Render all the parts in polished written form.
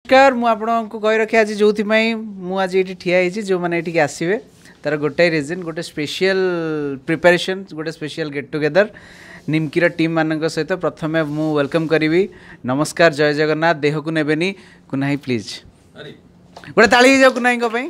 नमस्कार मु आपको कही रखी आज जो आज ये ठिया होती जो मैंने ये आसवे तार गोटाए रिजन गोटे स्पेशल प्रिपरेशन गोटे स्पेशल गेट टुगेदर निमकीर टीम मान सहित प्रथम मु वेलकम करी नमस्कार जय जगन्नाथ देह को नेबेनी कुनाई प्लीज गोटे ताली जाओ कुनाई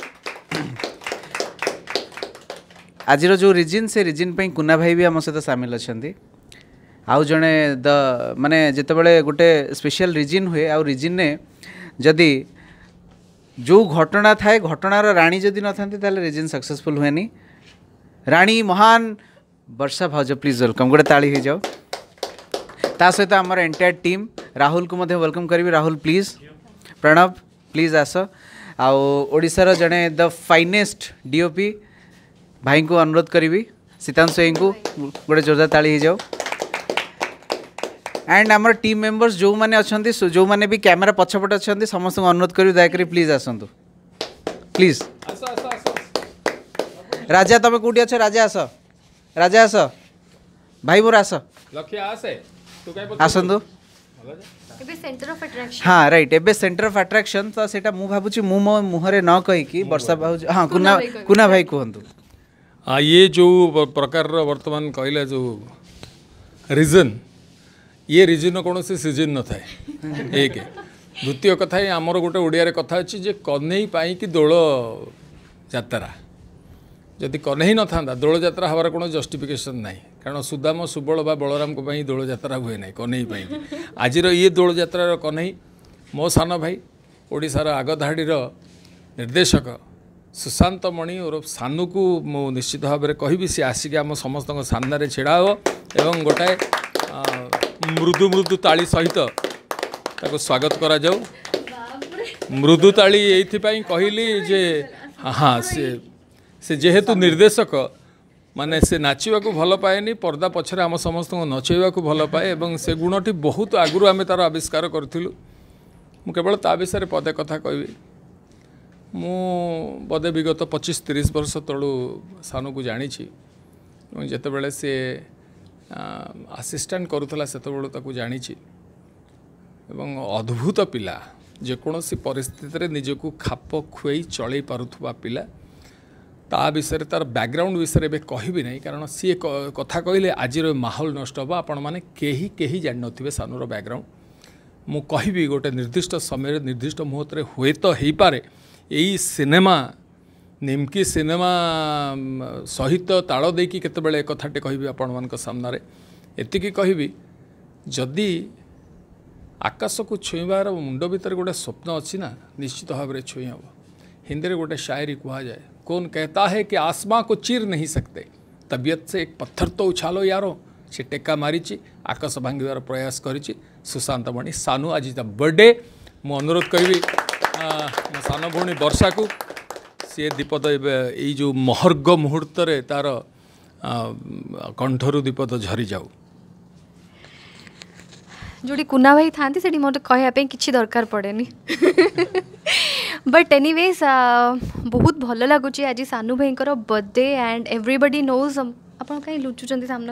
आज जो रिजिन से रिजिन पे कुना भाई भी आम सहित सामिल अच्छा आउ जड़े द माने जितेबाला गोटे स्पेशल रिजिन हुए आउ रिजिन ने जदि जो घटना थाए घटनार राणी जदि न था रिजिन सक्सेसफुल हुए राणी महान वर्षा भाज प्लीज वेलकम गोटे ताली हो जाओ ता सहित आमर एंटायर टीम राहुल को मध्य वेलकम करी राहुल प्लीज प्रणव प्लीज आस आशार जड़े द फाइनेस्ट डीओपी भाई को अनुरोध करी सीतांशु को गोटे जोरदार ताली हो जाओ एंड आमर टीम मेंबर्स जो मैंने अच्छा जो मैंने भी कैमेरा पछपटे अच्छा समस्त अनुरोध करी दयाकोरी प्लीज आसतु प्लीज राजा तुम कौटी अच्छे राजा आस भाई मोर आस आसतु हाँ राइट एबे सेंटर ऑफ अट्रैक्शन तो सेटा मु भाबुची मु मो मुहरे न कहीकि वर्षा भाउज हाँ कुना भाई कहतु ये जो प्रकार वर्तमान कहले जो रीजन ये रिजन कौन से सीजन न थाए एक द्वितीय कथा आमर गोटे ओडिया कथा अच्छी जे कन्हई पाई कि दोल यात्रा जदि कन्हई न था दोल यात्रा हमारा कौन जस्टिफिकेशन ना कारण सुदाम सुबल बा बलराम को दोल यात्रा हुए ना कन्हई पाई आज ये दोल यात्रा कन्हई मो सान भाई ओडिशार आगधाड़ीर निर्देशक सुशांत मणि और सानू को मु निश्चित भाव में कहि सी आसिक आम समस्त सामने छिड़ा हो एवं गोटाए मृदु मृदु ताली सहित ताको स्वागत करा जाऊ मृदु ताली एइथिपाई कहली जे हाँ से जेहेतु निर्देशक माने से नाचिबा को भल पाएनी पर्दा पछरे आम समस्त नचेबा को भल पाए एवं से गुणटी बहुत आगु आम तार आविष्कार करूँ मु केवल ता विषय पदे कथा कहबी मु बदे विगत 25-30 वर्ष तलू सानू को जानी जिते बड़े सी आसिस्टेंट करूला से जानी एवं अद्भुत पिला जेकोसी परिस्थिति निजक खाप खुई चल पारुवा पिला ता विषय तार बैकग्राउंड विषय में कहबी नहीं कारण सी कथा कहले आज माहौल नष्ट हम आपण मैंने कहीं जान नो सानूर बैकग्राउंड मु कहबी गोटे निर्दिष्ट समय निर्दिष्ट मुहूर्त हुए तो हो पारे यही सिनेमा निमकी सिनेमा सहित ताल देकी केतबेले कथाटे कहबी आपण मान सामने एतिकी कहबी जदि आकाश को छुईबार मुंड भीतर गोटे स्वप्न अच्छी ना निश्चित भाव में छुई हम हिंदी में गोटे शायरी कहा जाए कौन कहता है कि आसमां को चीर नहीं सकते तबीयत से एक पत्थर तो उछालो यारो से टेका मारी आकाश भांगार प्रयास करी सुशांत मणि सानू आज बर्थडे मु अनुरोध करी मो सान भौणी वर्षा को सी दीपद ये जो महर्ग मुहूर्त तार कंठरू दीपद झरी जाऊ जोड़ी कुना भाई था मत कहवाई कि दरकार पड़े बट एनीवेज बहुत भल लगुच आज सानू भाई बर्थडे एंड एवरीबडी नोज आप कहीं लुचुंट सामना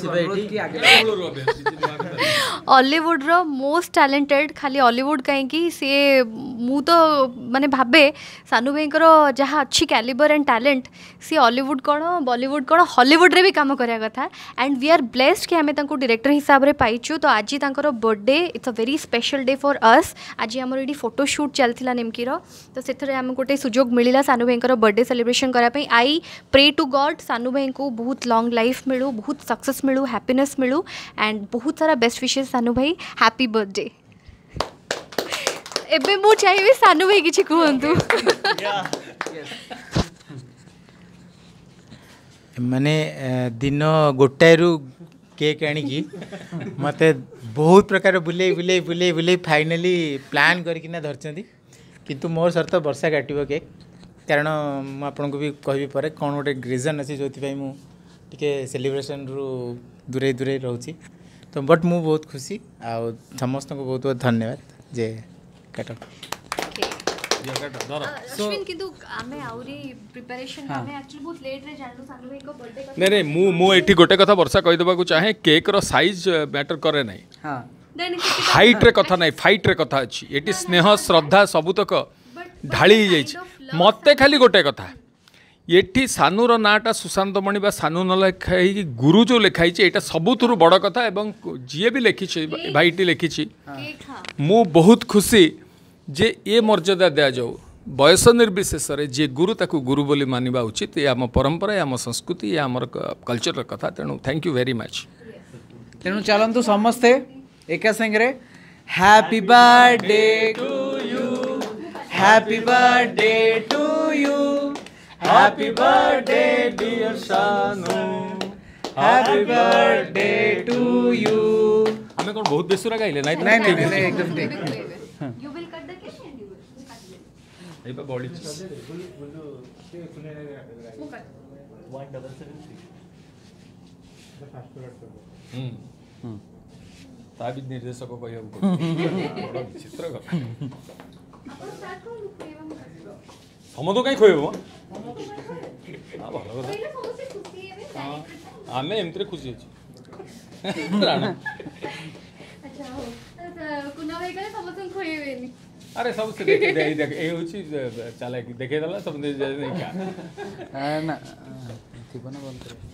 हॉलीवुड रो मोस्ट टैलेंटेड खाली हॉलीवुड कहीं सी मु तो माने भाबे सानू भाई जहाँ अच्छी कैलिबर एंड टैलेंट सी हॉलीवुड कौन बॉलीवुड कौन हॉलीवुड रे भी काम करा कथा एंड वी आर ब्लेस्ड कि आम डायरेक्टर हिसाब से पाइचु तो आज birthday it's a very special day for us आज आमर ये फोटोशूट चलता निमकीर तो से आम गोटे सुजोग मिलला सानू भाई बर्थडे सेलिब्रेशन करने आई प्रे टू गॉड सानू भाई को बहुत लॉन्ग लाइफ मिलू बहुत सक्सेस मिलू हैप्पीनेस मिलू एंड बहुत सारा बेस्ट विशेष सानू भाई हैप्पी बर्थडे एबे मु चाहिए सानू भाई किछि कहंतु माने दिन गोटाए केक आनिकी मते बहुत प्रकार बुले बुले बुले बुले फाइनली प्लान करकिना धरचंदी किंतु मोर शर्त वर्षा काटिबो केक कारण मु आपन को भी कहबी परे कोन गोटे रीजन अछि जोति भाई मु टिके सेलिब्रेशन रु दूरे दूरे रहउची तो बट मु बहुत खुशी आ समस्त को बहुत बहुत धन्यवाद जे काट अश्विन किंतु आमे आउरी प्रिपरेशन आमे एक्चुअली बहुत लेट रे जानलु सानू भाई को बर्थडे नहीं नहीं मु एठी गोटे कथा वर्षा कहि देबा को चाहे केक रो साइज मैटर करे नहीं हां हाइट रे कथा नहीं फाइट रे कथा अच्छी ये स्नेह श्रद्धा सबुतक ढाली जाइए मत खाली गोटे कथा ये सानूर नाटा सुशांत मणि बा सानू न लिखाई गुरु जो लिखाई यहाँ सबुठ बड़ कथा एवं जी भी लिखी भाईटी लिखी मु बहुत खुशी जे ये मर्यादा दि जाऊ बयस निर्विशेष जे गुरु ताकू गुरु बोली मानिबा उचित ये आम परंपरा ये आम संस्कृति ये आम कल्चर कथा तेणु थैंक यू वेरी मच तेणु चलतु समस्ते एका संगे happy birthday to you happy birthday to you happy birthday dear Sanu happy birthday to you हमें कौन बहुत बेसुरा गाइले नहीं नहीं एकदम ठीक You will cut the cake and you will cut it. नहीं बा बॉडी ता भी निर्देशक कहया चित्र समतो कहीं खोइबो हां भलो कथा आमे एमतरे खुशी अछि कुना भाई करे समस्त खोइबेनी अरे सब से देख देख ए होची चला देखे दला सब नहीं क्या ना थिबो ना बंद करे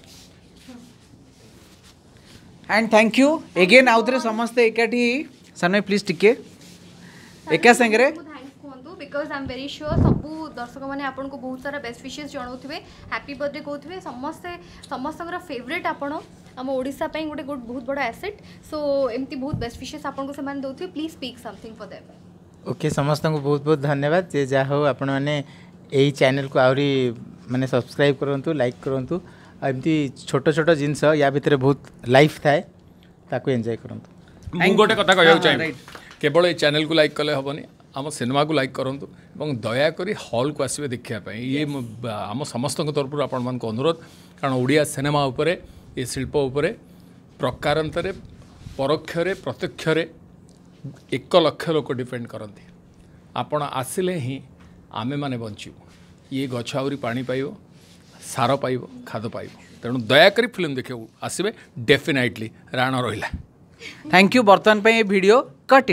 एंड थैंक यू अगेन आउतरे समस्ते एकाठी सनय प्लीज टिके एका संगे थैंक्स कहतु because I am very sure सबू दर्शक मैंने आपन को बहुत सारा बेस्ट विशेष जनाउथिबे हैप्पी बर्थडे कहउथिबे समस्ते समस्तଙ୍କର फेवरेट आपण आम ओडिशा पई गोटे बहुत बड़ा एसेट सो एमती बहुत बेस्ट विशेष आपन को से मान दउथिबे please speak something for them okay समस्त को बहुत बहुत धन्यवाद जे जा हो आपण माने एई चैनल को आउरी माने सब्सक्राइब करंतु लाइक करंतु एमती छोट छोट जिनस या भितर बहुत लाइफ थाए ताको एंजॉय करंतु मु गोटे कथा कहया चाहिए केवल ये चैनल को लाइक कले हेनी आम सिनेमा को लाइक करूँ और दयाकोरी हॉल को आसवे देखापी ये आम समस्त तरफ आपण मान अनुरोध कारण ओडिया सिनेमा उपरे ये शिल्प उपरे प्रकारांतरे परोक्षरे प्रत्यक्षरे 1 लाख लोक डिपेंड करती आपण आसिले ही आमे माने बंचू ये गछ आउरी पानी पाइब सार पाइब खाद पाइब तेणु दयाकोरी फिल्म देखिए आसवे डेफिनेटली राण रहा थैंक यू बर्तमान पे ये वीडियो कट